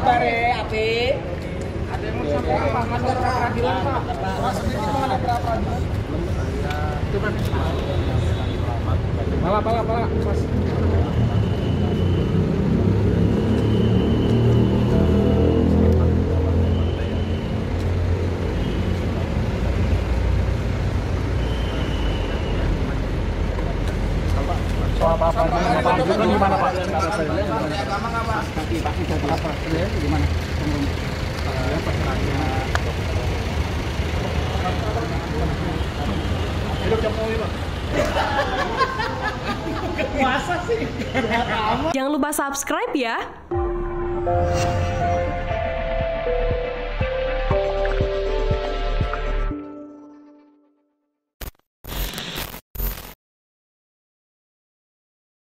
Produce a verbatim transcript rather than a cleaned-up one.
bare, Ati. Ada yang mau sampaikan Pak, masalah peradilan Pak. Pak sendiri gimana peradilan? Coba. Pala, pala, pala, Mas. Soal apa-apa gimana Pak? Gimana? Hidup jam Pak. Puasa sih. Jangan lupa subscribe ya.